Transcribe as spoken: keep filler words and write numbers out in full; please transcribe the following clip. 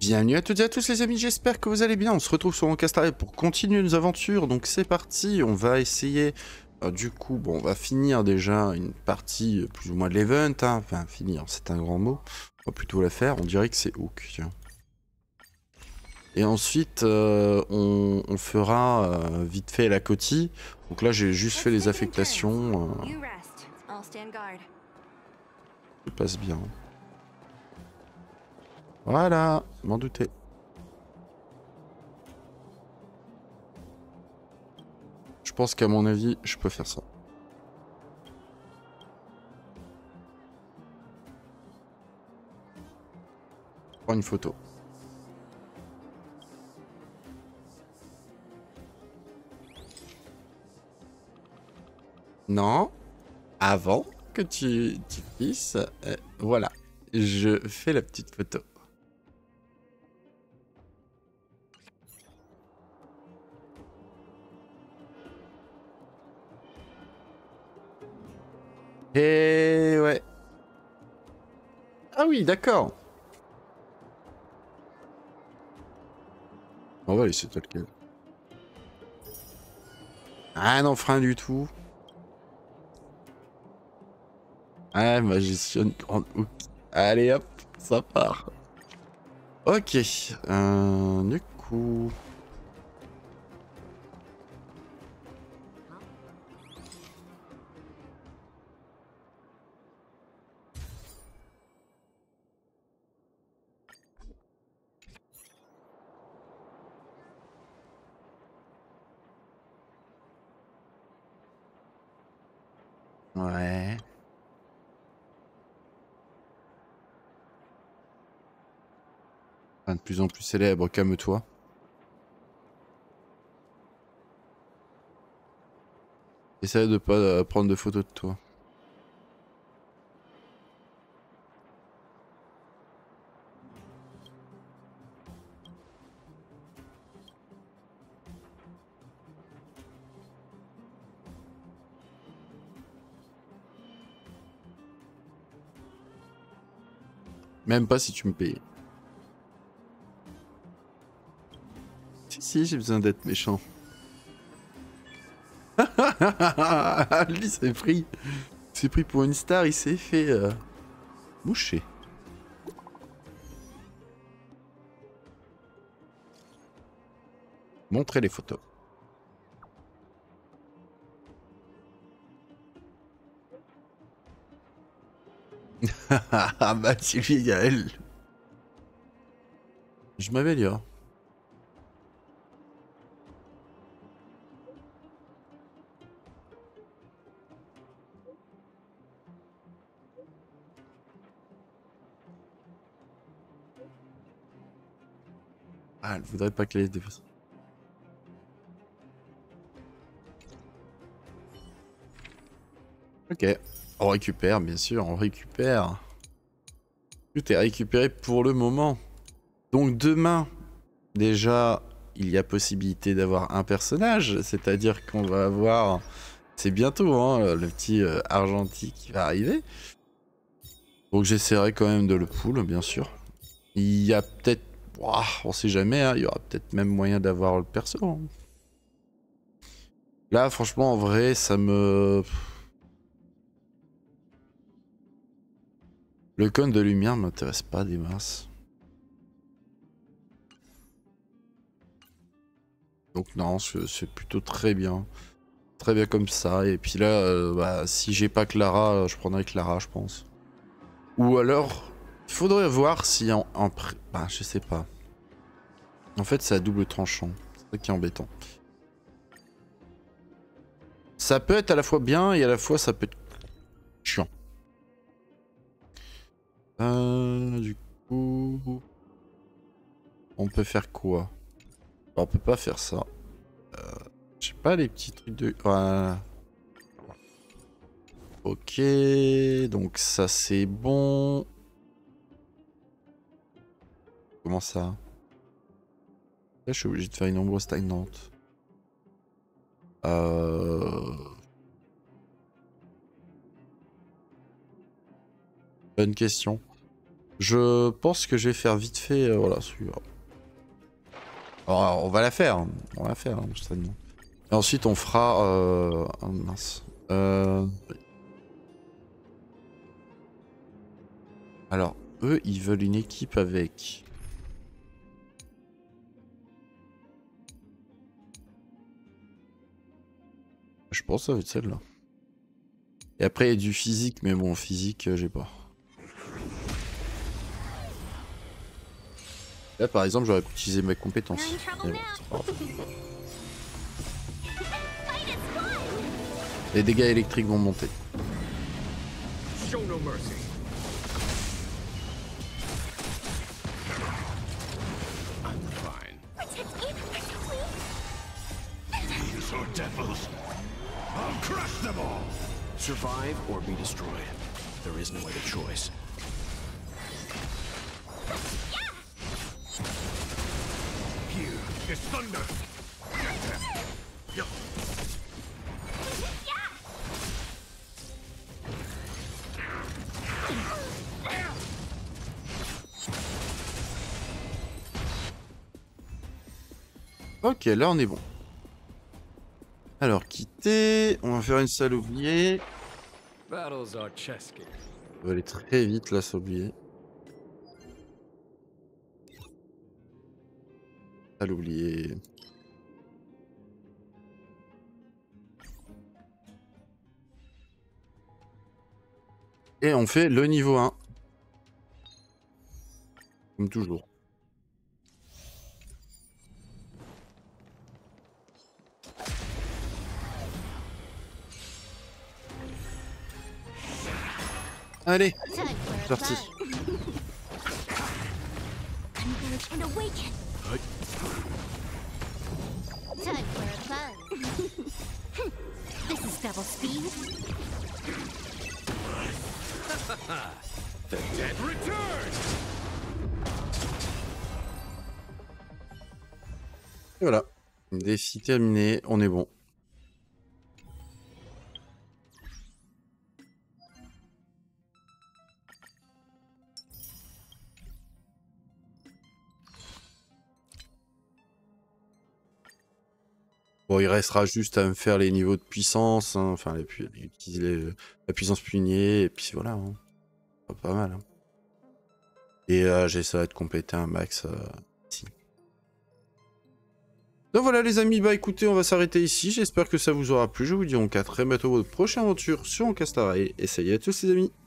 Bienvenue à toutes et à tous les amis, j'espère que vous allez bien. On se retrouve sur mon Castaré pour continuer nos aventures. Donc c'est parti, on va essayer... euh, du coup, bon, on va finir déjà une partie euh, plus ou moins de l'event. Hein. Enfin, finir, c'est un grand mot. On va plutôt la faire, on dirait que c'est Hook. Tiens. Et ensuite, euh, on, on fera euh, vite fait la coquille. Donc là, j'ai juste fait les affectations. Euh, ça passe bien. Voilà, m'en doutais. Je pense qu'à mon avis, je peux faire ça. Prends une photo. Non, avant que tu, tu puisses, euh, voilà, je fais la petite photo. Et ouais. Ah oui, d'accord. On va laisser tel quel. Ah non, frein du tout. Ah, magicienne grande hook. Allez hop, ça part. Ok, euh, du coup... Ouais. Enfin, de plus en plus célèbre, calme-toi. Essaye de pas euh, prendre de photos de toi. Même pas si tu me payes. Si, si, j'ai besoin d'être méchant. Lui, c'est pris. C'est pris pour une star, il s'est fait euh, moucher. Montrer les photos. Ah bah Sylvie, elle. Je m'améliore. Ah, elle voudrait pas que les défasse. Ok. On récupère, bien sûr, on récupère. Tout est récupéré pour le moment. Donc demain, déjà, il y a possibilité d'avoir un personnage. C'est-à-dire qu'on va avoir... C'est bientôt, hein, le petit euh, Argentique qui va arriver. Donc j'essaierai quand même de le pull, bien sûr. Il y a peut-être... Ouah, on sait jamais, hein, il y aura peut-être même moyen d'avoir le perso. Hein. Là, franchement, en vrai, ça me... Le cône de lumière m'intéresse pas des masses. Donc non, c'est plutôt très bien. Très bien comme ça. Et puis là, euh, bah, si j'ai pas Clara, je prendrai Clara, je pense. Ou alors, il faudrait voir si en... en pré... Bah, je sais pas. En fait, c'est à double tranchant. C'est ça qui est embêtant. Ça peut être à la fois bien et à la fois ça peut être chiant. Euh, du coup... On peut faire quoi? On peut pas faire ça. Euh, je sais pas, les petits trucs de... Voilà. Ok, donc ça c'est bon. Comment ça? Là, je suis obligé de faire une ombre stagnante. Euh... Bonne question. Je pense que je vais faire vite fait, euh, voilà, celui-là. Alors, on va la faire, hein. On va la faire, hein, certainement. Et ensuite, on fera... Euh... Oh, mince. Euh... Alors, eux, ils veulent une équipe avec... Je pense que ça va être celle-là. Et après, il y a du physique, mais bon, physique, euh, j'ai pas. Là, par exemple, j'aurais pu utiliser mes compétences. Mais bon, c'est pas grave. Les dégâts électriques vont monter. Survive or be destroyed. There is no other choice. Here is thunder. Ok, là on est bon. Alors, quitter. On va faire une salle oubliée. On va aller très vite là, s'oublier. Salle oubliée. Et on fait le niveau un. Comme toujours. Allez, c'est parti. Et voilà, défi terminé, on est bon. Bon, il restera juste à me faire les niveaux de puissance, hein, enfin, les, pu utiliser les, la puissance pugnée, et puis voilà, hein. Pas, pas mal. Hein. Et euh, j'essaierai de compléter un max euh, ici. Donc voilà les amis, bah écoutez, on va s'arrêter ici, j'espère que ça vous aura plu, je vous dis donc à très bientôt pour votre prochaine aventure sur Castaray, et salut à tous les amis.